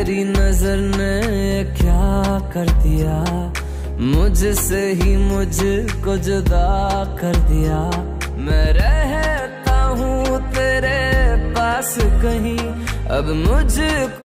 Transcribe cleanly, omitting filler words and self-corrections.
तेरी नजर ने क्या कर दिया, मुझसे ही मुझको जुदा कर दिया। मैं रहता हूँ तेरे पास कहीं, अब मुझ